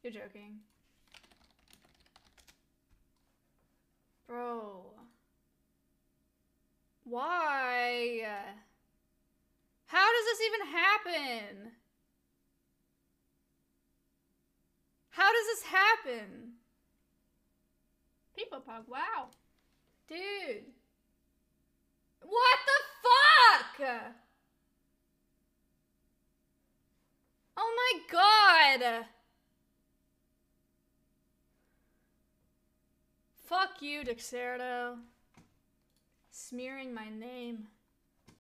You're joking. Bro. Why? How does this even happen? How does this happen? People Pug, wow. Dude. What the fuck? Oh my god. Fuck you, Dexerto. Smearing my name.